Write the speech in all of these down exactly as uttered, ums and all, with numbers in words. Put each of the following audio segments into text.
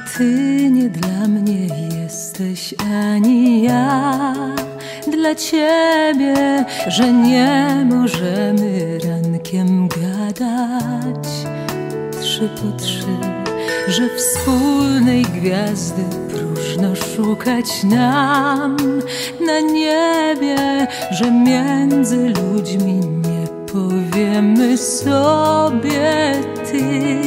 Ty nie dla mnie jesteś, ani ja dla Ciebie, że nie możemy rankiem gadać trzy po trzy, że wspólnej gwiazdy próżno szukać nam na niebie, że między ludźmi nie powiemy sobie ty,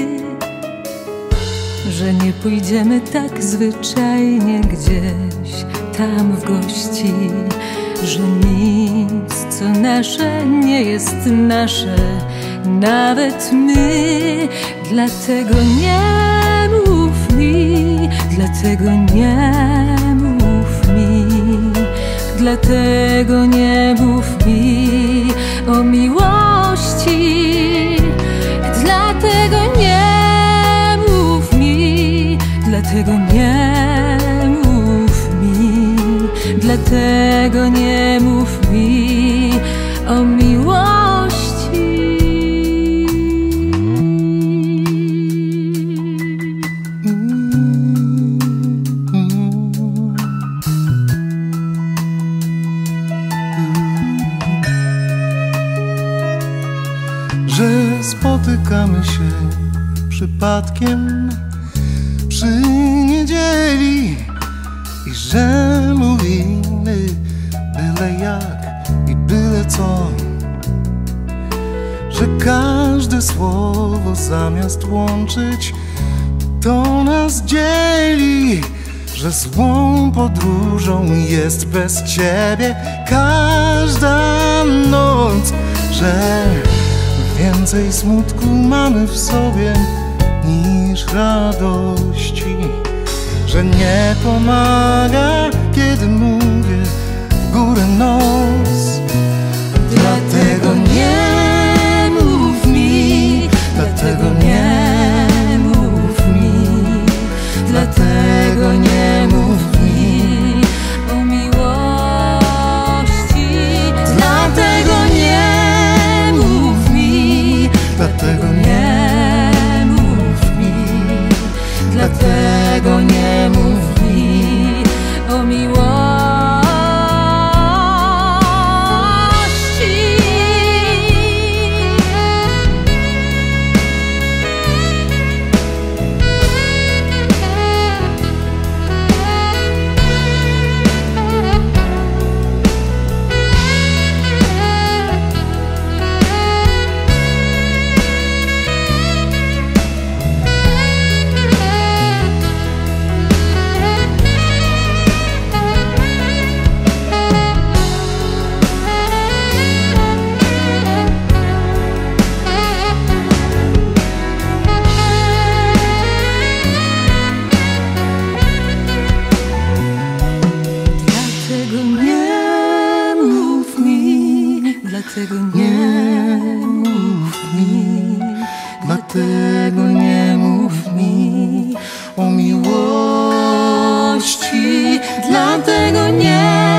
że nie pójdziemy tak zwyczajnie gdzieś tam w gości, że nic co nasze nie jest nasze, nawet my. Dlatego nie mów mi, dlatego nie mów mi, dlatego nie mów mi o miłości, dlatego nie mów mi, dlatego nie mów mi, dlatego nie mów mi o miłości. Że spotykamy się przypadkiem przy niedzieli i że mówimy byle jak i byle co, że każde słowo zamiast łączyć to nas dzieli, że złą podróżą jest bez Ciebie każda noc, że więcej smutku mamy w sobie niż radości, że nie pomaga, kiedy mówię w górę nos. Dlatego nie mów mi, dlatego nie mów mi, dlatego nie mów mi o miłości, dlatego nie mów mi, dlatego nie mów mi, dlatego nie mów mi o miłości. Dlatego nie mów mi, dlatego nie mów mi o miłości, dlatego nie